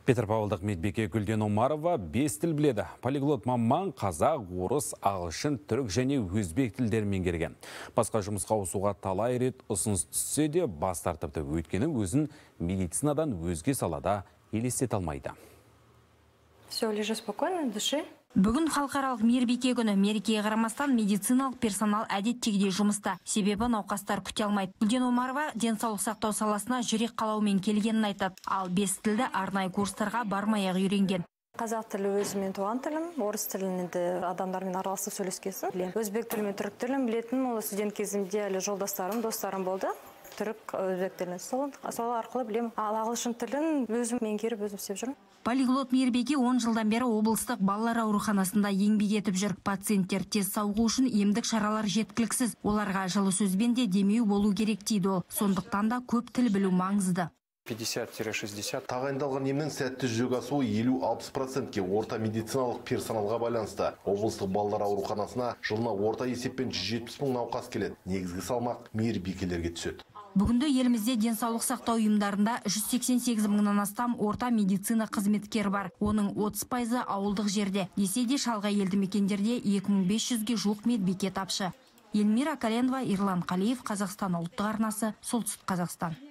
Петропавлдық медбике Гүлден Омарова 5 тіл біледі. Полиглот маман қазақ, орыс, ағылшын, түрік және өзбек тілдерін меңгерген. Басқа жұмысқа ауысуға талай рет ұсыныс түссе де бас тартыпты. Өйткені өзін медицинадан өзге салада елестете алмайды. Все, лежи спокойно, дыши. Бүгін халықаралық мейірбике күні. Мерекеге қарамастан медициналық персонал әдеттегідей жұмыста. Себебі науқастар күте алмайды. Гүлден Омарова денсаулық сақтау саласына жүрек қалауымен келгенін айтады. Ал 5 тілді арнайы курстарға бармай-ақ үйренген. Қазақ тілі өзімен туған тілім, орыс тілін адамдармен араласып сөйлескесін білемін. Өзбек тілі мен түрік тілін білетін, ол студент кезімде әлі жолдастарым, достарым болды. Түрік, өзбек тілін сол арқылы білемін. Ал ағылшын тілін өзім меңгеріп өзім істеп жүрмін. Полиглот мейірбике 10 жылдан бері облыстық балалар ауруханасында еңбек етіп жүр. Пациенттер тез сауығу үшін емдік шаралар жеткіліксіз. Оларға жылы сөзбен де демеу болу керек дейді ол. Сондықтан да көп тіл білу маңызды. 50-60. Тағайындалған емнің сәтті жүзеге асуы 50-60%-ке орта медициналық персоналға байланысты. Облыстық балалар ауруханасына жылына орта есеппен 170 мың науқас келеді. Негізгі салмақ мейірбикелерге түседі. Бүгінде елімізде денсаулық сақтау ұйымдарында 188 мыңнан астам орта медицина қызметкер бар. Оның 30% ауылдық жерде. Десе де шалғай елді мекендерде 2500-ге жуық медбике тапшы. Эльмира Каленова, Ирлан Қалиев, Қазақстан ұлттық арнасы, Солтүстік Қазақстан.